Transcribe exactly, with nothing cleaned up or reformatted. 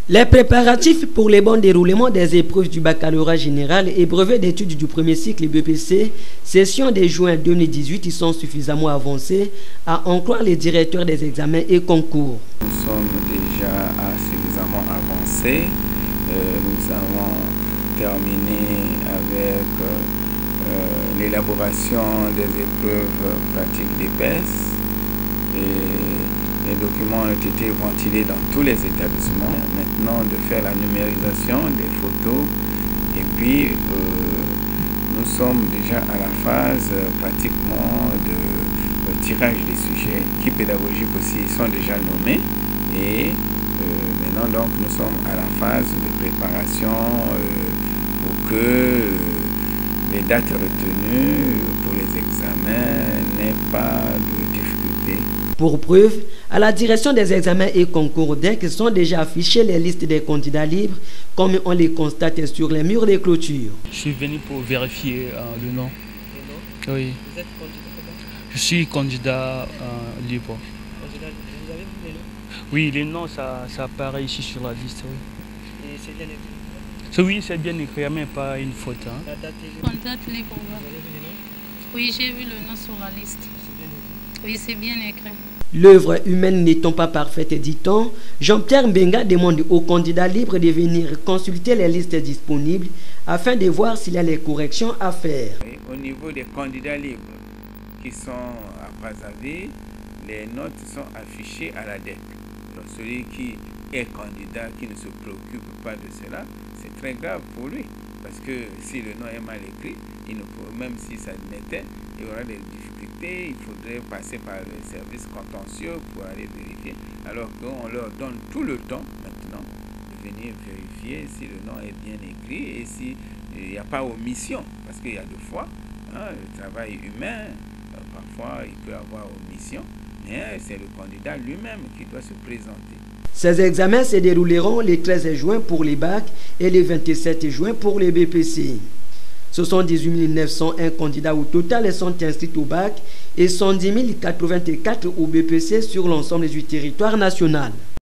Les préparatifs pour le bon déroulement des épreuves du baccalauréat général et brevet d'études du premier cycle B P C, session de juin deux mille dix-huit, sont suffisamment avancés, à en croire les directeurs des examens et concours. Nous sommes déjà suffisamment avancés. Euh, nous avons terminé avec euh, l'élaboration des épreuves pratiques d'E P E S. Et les documents ont été ventilés dans tous les établissements. Maintenant, de faire la numérisation des photos. Et puis, euh, nous sommes déjà à la phase euh, pratiquement de, de tirage des sujets, qui pédagogiques aussi sont déjà nommés. Et euh, maintenant, donc, nous sommes à la phase de préparation euh, pour que euh, les dates retenues pour les examens n'aient pas de difficultés. Pour preuve, à la direction des examens et concours D E C sont déjà affichées les listes des candidats libres, comme on les constate sur les murs des clôtures. Je suis venu pour vérifier euh, le nom. Le nom? Oui. Vous êtes candidat comment? Je suis candidat euh, libre. Candidat, vous avez vu les noms? Oui, les noms, ça, ça apparaît ici sur la liste. Oui. Et c'est bien écrit? Oui, c'est bien écrit, mais pas une faute. Hein. La date est libre? Candidat libre. Vous avez vu les noms? Oui, j'ai vu le nom sur la liste. C'est bien écrit? Oui, c'est bien écrit. L'œuvre humaine n'étant pas parfaite, dit-on, Jean-Pierre Mbenga demande aux candidats libres de venir consulter les listes disponibles afin de voir s'il y a les corrections à faire. Et au niveau des candidats libres qui sont à Brazzaville, les notes sont affichées à la D E C. Donc celui qui est candidat, qui ne se préoccupe pas de cela, c'est très grave pour lui. Parce que si le nom est mal écrit, il ne peut, même si ça l'était, il y aura des difficultés, il faudrait passer par le service contentieux pour aller vérifier, alors qu'on leur donne tout le temps maintenant de venir vérifier si le nom est bien écrit et s'il n'y a pas omission. Parce qu'il y a deux fois, hein, le travail humain, euh, parfois il peut y avoir omission, mais c'est le candidat lui-même qui doit se présenter. Ces examens se dérouleront le treize juin pour les bacs et le vingt-sept juin pour les B P C. soixante-dix-huit mille neuf cent un candidats au total sont inscrits au bac et cent dix mille quatre-vingt-quatre au B P C sur l'ensemble du territoire national.